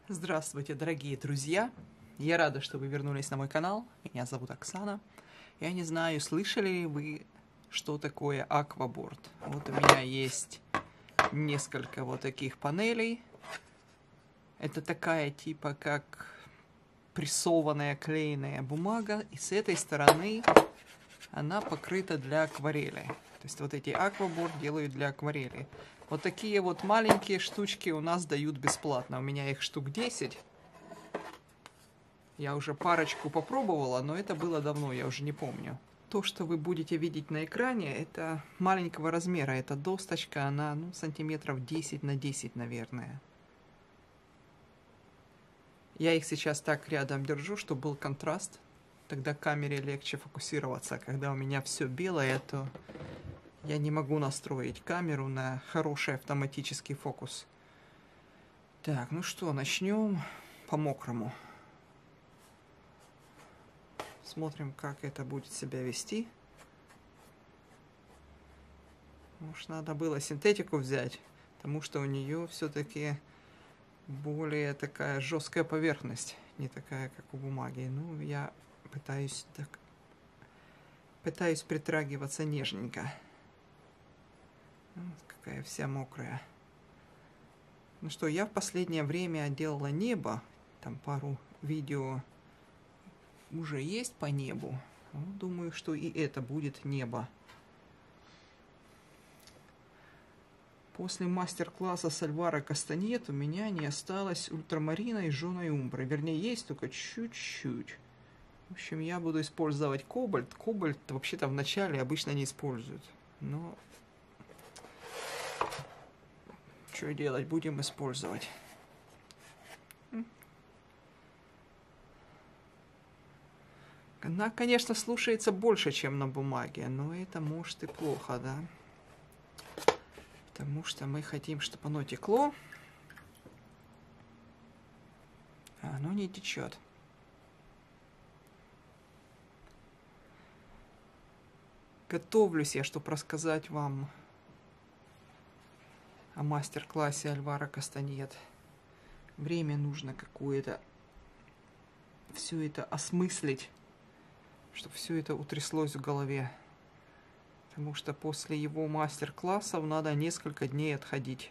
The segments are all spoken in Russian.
Здравствуйте, дорогие друзья! Я рада, что вы вернулись на мой канал. Меня зовут Оксана. Я не знаю, слышали ли вы, что такое акваборд. Вот у меня есть несколько вот таких панелей. Это такая типа как прессованная клееная бумага. И с этой стороны она покрыта для акварели. То есть вот эти акваборд делают для акварели. Вот такие вот маленькие штучки у нас дают бесплатно. У меня их штук 10. Я уже парочку попробовала, но это было давно, я уже не помню. То, что вы будете видеть на экране, это маленького размера. Эта досточка, она сантиметров 10 на 10, наверное. Я их сейчас так рядом держу, чтобы был контраст. Тогда камере легче фокусироваться. Когда у меня все белое, то я не могу настроить камеру на хороший автоматический фокус. Так, ну что, начнем по-мокрому. Смотрим, как это будет себя вести. Может, надо было синтетику взять, потому что у нее все-таки более такая жесткая поверхность, не такая, как у бумаги. Ну, я пытаюсь притрагиваться нежненько. Вот какая вся мокрая. Ну что, я в последнее время делала небо. Там пару видео уже есть по небу. Ну, думаю, что и это будет небо. После мастер-класса с Альваро Кастаньет у меня не осталось ультрамарина и жженой умбры. Вернее, есть только чуть-чуть. В общем, я буду использовать кобальт. Кобальт вообще-то в начале обычно не используют. Но что делать, будем использовать. Она, конечно, слушается больше, чем на бумаге, но это может и плохо, да? Потому что мы хотим, чтобы оно текло, а оно не течет. Готовлюсь я, чтобы рассказать вам о мастер-классе Альваро Кастаньет. Время нужно какое-то все это осмыслить, чтобы все это утряслось в голове. Потому что после его мастер-классов надо несколько дней отходить.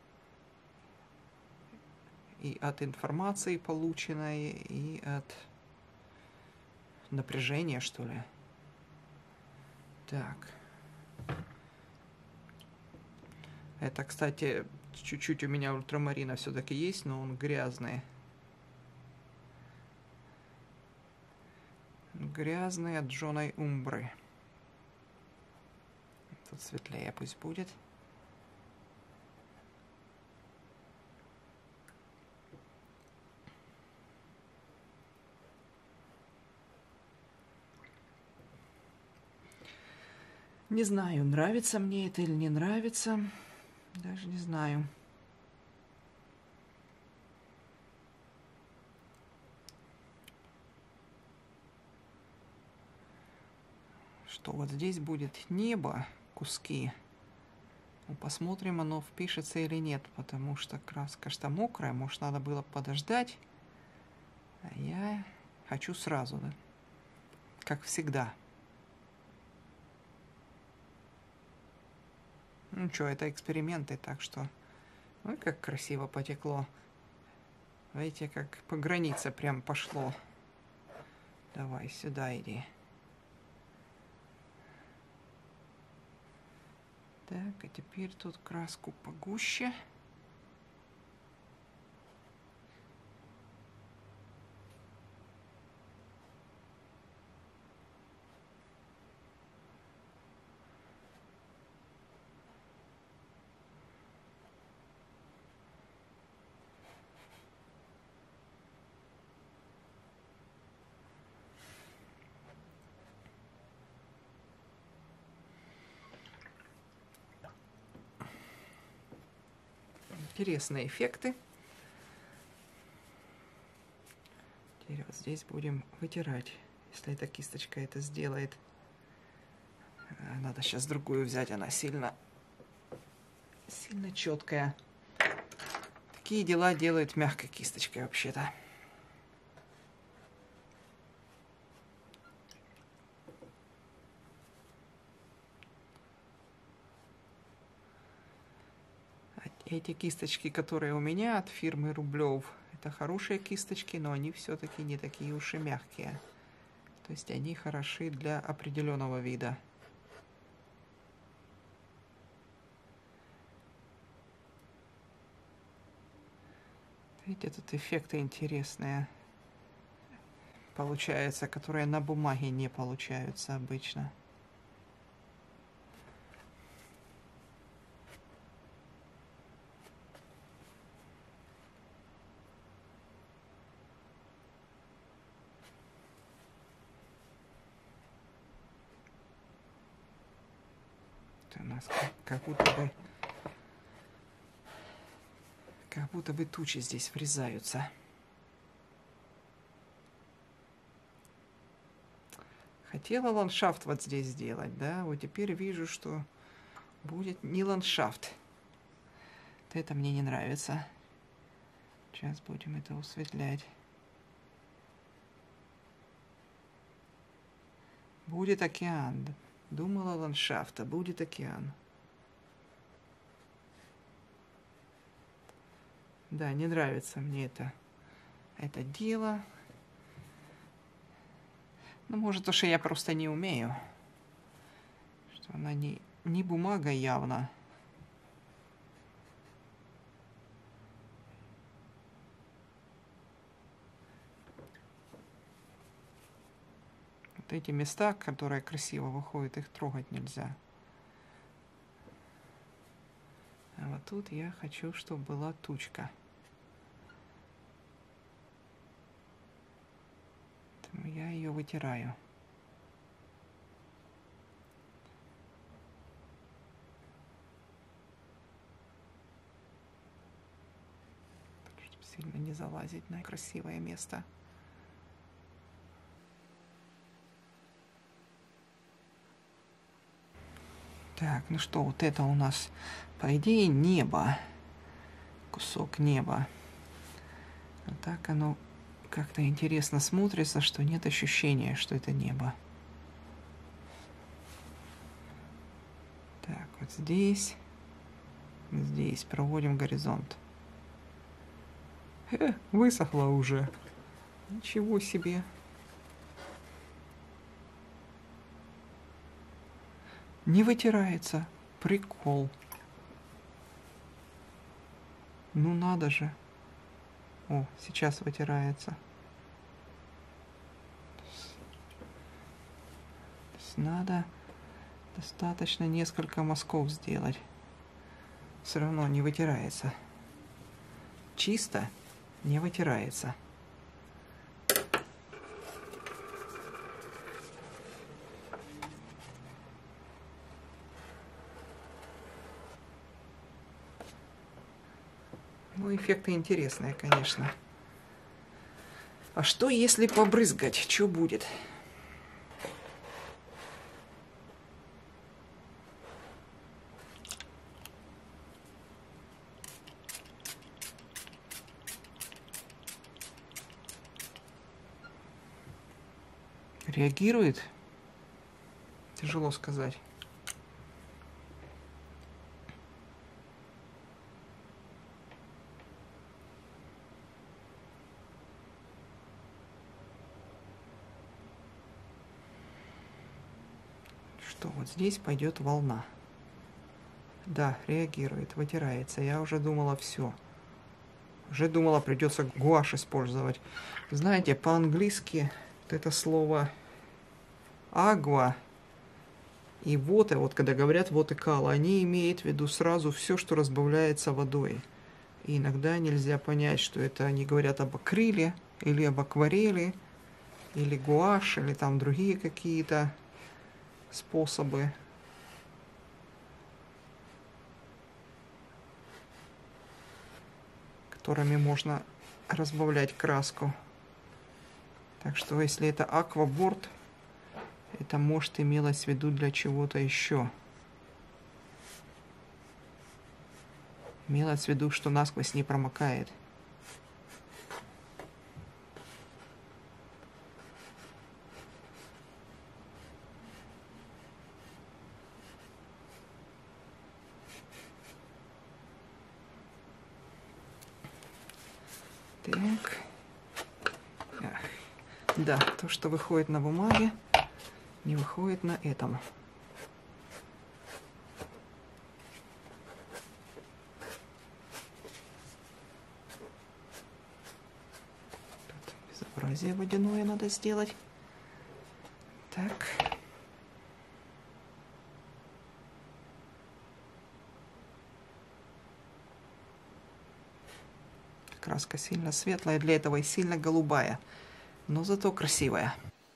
И от информации полученной, и от напряжения, что ли. Так. Это, кстати, чуть-чуть у меня ультрамарина все-таки есть, но он грязный. Грязный от жженой умбры. Тут светлее пусть будет. Не знаю, нравится мне это или не нравится. Даже не знаю. Что вот здесь будет небо, куски. Ну, посмотрим, оно впишется или нет, потому что краска что мокрая, может, надо было подождать. А я хочу сразу, да? Как всегда. Ну что, это эксперименты, так что... Ой, как красиво потекло. Видите, как по границе прям пошло. Давай, сюда иди. Так, а теперь тут краску погуще. Интересные эффекты. Теперь вот здесь будем вытирать. Если эта кисточка это сделает. Надо сейчас другую взять, она сильно четкая. Такие дела делают мягкой кисточкой вообще-то. Эти кисточки, которые у меня от фирмы Рублев, это хорошие кисточки, но они все-таки не такие уж и мягкие. То есть они хороши для определенного вида. Видите, тут эффекты интересные получаются, которые на бумаге не получаются обычно. Это у нас как будто бы тучи здесь врезаются. Хотела ландшафт вот здесь сделать, да? Вот теперь вижу, что будет не ландшафт. Вот это мне не нравится. Сейчас будем это осветлять. Будет океан. Думала ландшафт, а будет океан. Да, не нравится мне это дело. Ну, может, то, что я просто не умею. Что она не бумага явно. Вот эти места, которые красиво выходят, их трогать нельзя. А вот тут я хочу, чтобы была тучка. Поэтому я ее вытираю. Чтобы сильно не залазить на красивое место. Так, ну что, вот это у нас, по идее, небо. Кусок неба. А так оно как-то интересно смотрится, что нет ощущения, что это небо. Так, вот здесь проводим горизонт. Высохло уже. Ничего себе. Не вытирается. Прикол. Ну надо же. О, сейчас вытирается. То есть надо достаточно несколько мазков сделать. Все равно не вытирается. Чисто не вытирается. Ну, эффекты интересные, конечно. А что, если побрызгать? Что будет? Реагирует? Тяжело сказать. Что вот здесь пойдет волна. Да, реагирует, вытирается. Я уже думала, все. Уже думала, придется гуашь использовать. Знаете, по-английски вот это слово агва и water, вот когда говорят вот и кала, они имеют в виду сразу все, что разбавляется водой. И иногда нельзя понять, что это они говорят об акриле, или об акварели, или гуашь, или там другие какие-то способы. Которыми можно разбавлять краску. Так что если это акваборд, это может имелось в виду для чего-то еще. Имелось в виду, что насквозь не промокает. Так. Да, то, что выходит на бумаге, не выходит на этом. Тут безобразие водяное надо сделать. Так. Краска сильно светлая, для этого и сильно голубая, но зато красивая.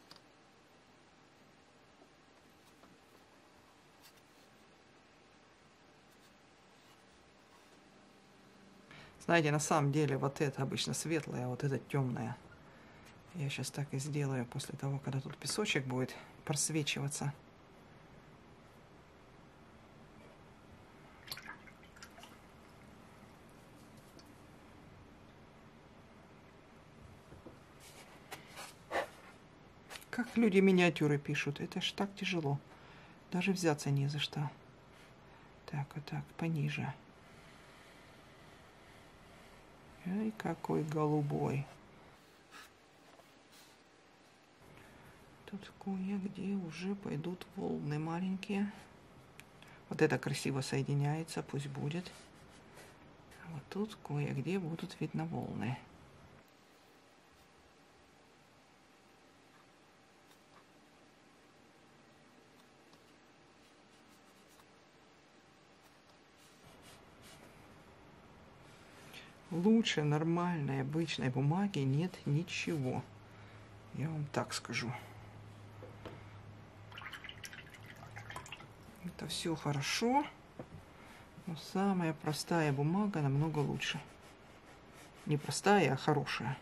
Знаете, на самом деле вот это обычно светлое, а вот это темное. Я сейчас так и сделаю после того, когда тут песочек будет просвечиваться. Как люди миниатюры пишут, это ж так тяжело. Даже взяться не за что. Так, вот так, пониже. Ай, какой голубой. Тут кое-где уже пойдут волны маленькие. Вот это красиво соединяется, пусть будет. А вот тут кое-где будут видно волны. Лучше нормальной обычной бумаги нет ничего. Я вам так скажу. Это все хорошо, но самая простая бумага намного лучше. Не простая, а хорошая.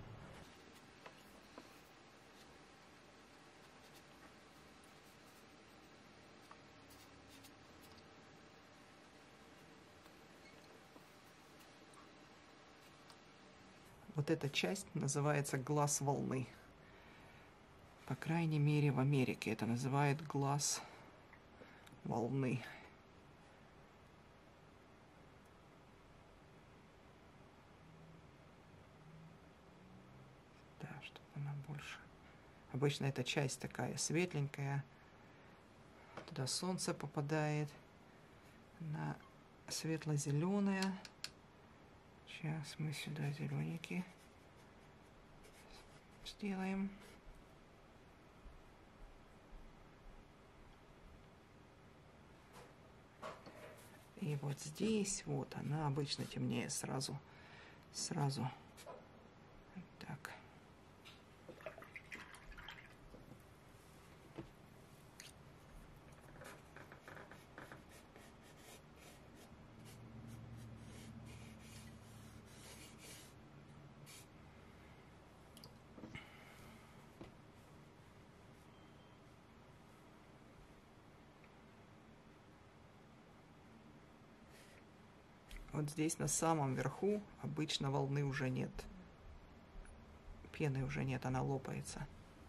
Вот эта часть называется глаз волны. По крайней мере, в Америке это называют глаз волны. Да, чтобы она больше. Обычно эта часть такая светленькая. Туда солнце попадает. Она светло-зеленая. Сейчас мы сюда зелененький сделаем. И вот здесь вот она обычно темнее сразу. Так. Вот здесь на самом верху обычно волны уже нет. Пены уже нет, она лопается.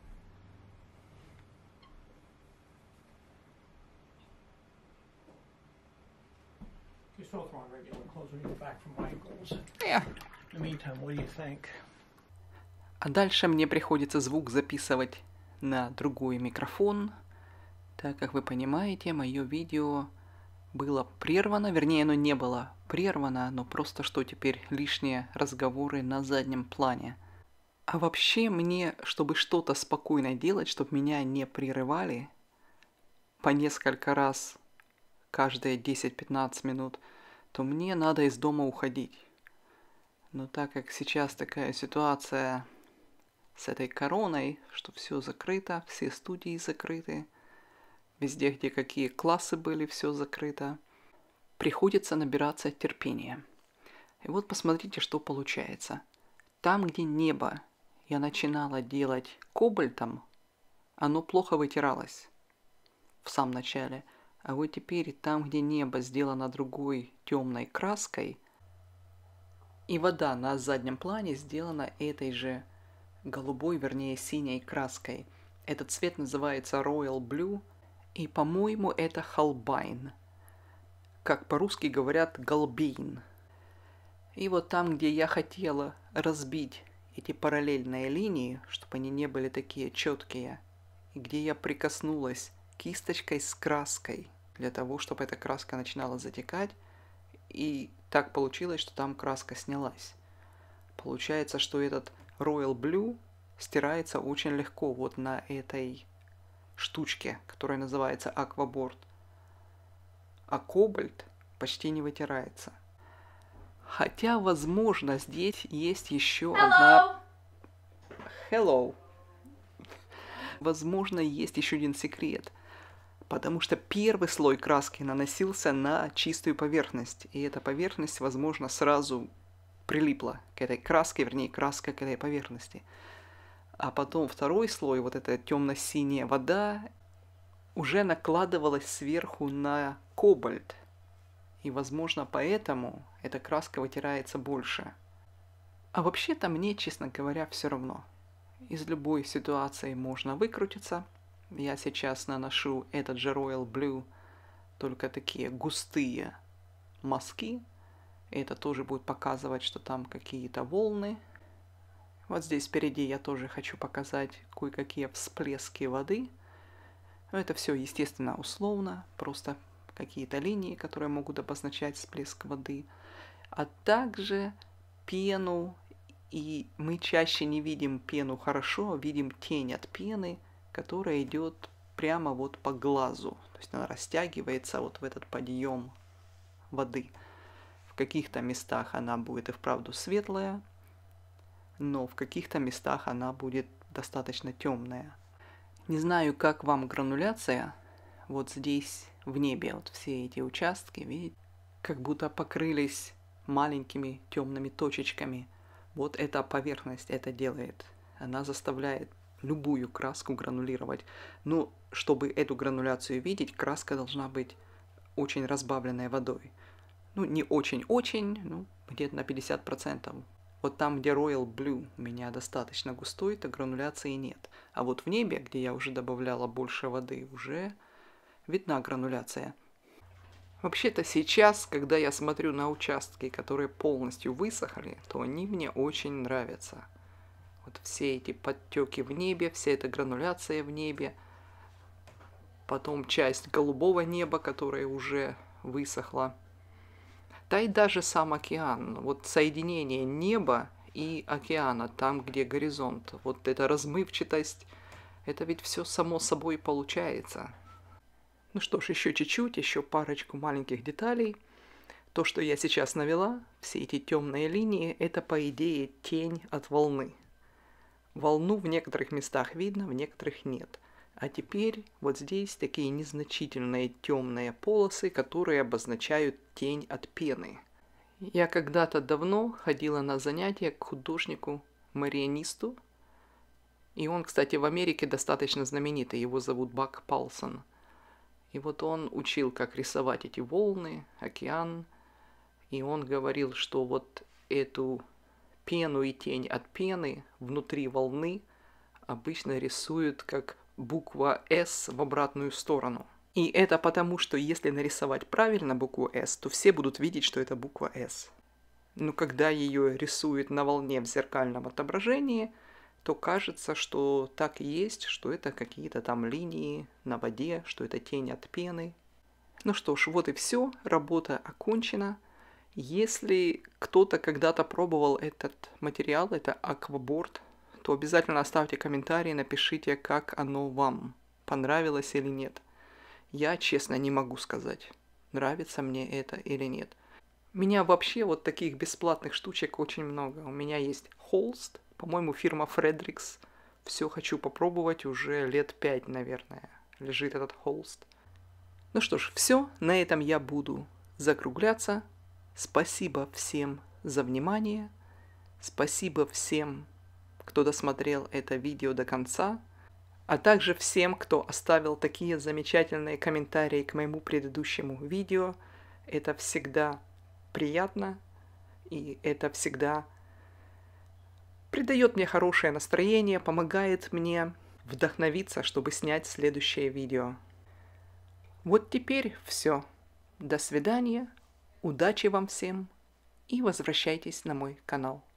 А дальше мне приходится звук записывать на другой микрофон, так как вы понимаете, мое видео было прервано, вернее, оно не было прервано, но просто что теперь лишние разговоры на заднем плане. А вообще мне, чтобы что-то спокойно делать, чтобы меня не прерывали по несколько раз каждые 10-15 минут, то мне надо из дома уходить. Но так как сейчас такая ситуация с этой короной, что все закрыто, все студии закрыты, везде, где какие классы были, все закрыто, приходится набираться терпения. И вот посмотрите, что получается. Там, где небо я начинала делать кобальтом, оно плохо вытиралось в самом начале. А вот теперь там, где небо сделано другой темной краской, и вода на заднем плане сделана этой же голубой, вернее синей краской. Этот цвет называется Royal Blue, и, по-моему, это Holbein. Как по-русски говорят, голбейн. И вот там, где я хотела разбить эти параллельные линии, чтобы они не были такие четкие, и где я прикоснулась кисточкой с краской, для того, чтобы эта краска начинала затекать, и так получилось, что там краска снялась. Получается, что этот Royal Blue стирается очень легко вот на этой штучке, которая называется Aquaboard. А кобальт почти не вытирается. Хотя, возможно, здесь есть еще одна... Hello! Возможно, есть еще один секрет. Потому что первый слой краски наносился на чистую поверхность. И эта поверхность, возможно, сразу прилипла к этой краске, вернее, краска к этой поверхности. А потом второй слой, вот эта темно-синяя вода, уже накладывалась сверху на кобальт. И, возможно, поэтому эта краска вытирается больше. А вообще-то мне, честно говоря, все равно. Из любой ситуации можно выкрутиться. Я сейчас наношу этот же Royal Blue, только такие густые мазки. Это тоже будет показывать, что там какие-то волны. Вот здесь впереди я тоже хочу показать кое-какие всплески воды. Но это все, естественно, условно, просто какие-то линии, которые могут обозначать всплеск воды. А также пену, и мы чаще не видим пену хорошо, видим тень от пены, которая идет прямо вот по глазу. То есть она растягивается вот в этот подъем воды. В каких-то местах она будет и вправду светлая, но в каких-то местах она будет достаточно темная. Не знаю, как вам грануляция. Вот здесь в небе вот все эти участки, видите, как будто покрылись маленькими темными точечками. Вот эта поверхность это делает. Она заставляет любую краску гранулировать. Но чтобы эту грануляцию видеть, краска должна быть очень разбавленной водой. Ну, не очень-очень, ну, где-то на 50%. Вот там, где Royal Blue у меня достаточно густой, то грануляции нет. А вот в небе, где я уже добавляла больше воды, уже видна грануляция. Вообще-то сейчас, когда я смотрю на участки, которые полностью высохли, то они мне очень нравятся. Вот все эти подтеки в небе, вся эта грануляция в небе. Потом часть голубого неба, которая уже высохла. Да и даже сам океан. Вот соединение неба и океана, там, где горизонт. Вот эта размывчатость, это ведь все само собой получается. Ну что ж, еще чуть-чуть, еще парочку маленьких деталей. То, что я сейчас навела, все эти темные линии, это по идее тень от волны. Волну в некоторых местах видно, в некоторых нет. А теперь вот здесь такие незначительные темные полосы, которые обозначают тень от пены. Я когда-то давно ходила на занятия к художнику-марионисту. И он, кстати, в Америке достаточно знаменитый, его зовут Бак Палсон. И вот он учил, как рисовать эти волны, океан. И он говорил, что вот эту пену и тень от пены внутри волны обычно рисуют как буква «С» в обратную сторону. И это потому, что если нарисовать правильно букву «С», то все будут видеть, что это буква «С». Но когда ее рисуют на волне в зеркальном отображении, то кажется, что так и есть, что это какие-то там линии на воде, что это тень от пены. Ну что ж, вот и все, работа окончена. Если кто-то когда-то пробовал этот материал, это Aquaboard, то обязательно оставьте комментарий, напишите, как оно вам, понравилось или нет. Я, честно, не могу сказать, нравится мне это или нет. У меня вообще вот таких бесплатных штучек очень много. У меня есть холст, по-моему, фирма Fredericks. Все хочу попробовать, уже лет 5, наверное, лежит этот холст. Ну что ж, все, на этом я буду закругляться. Спасибо всем за внимание. Спасибо всем, кто досмотрел это видео до конца. а также всем, кто оставил такие замечательные комментарии к моему предыдущему видео. Это всегда приятно, и это всегда придает мне хорошее настроение, помогает мне вдохновиться, чтобы снять следующее видео. Вот теперь все. До свидания, удачи вам всем и возвращайтесь на мой канал.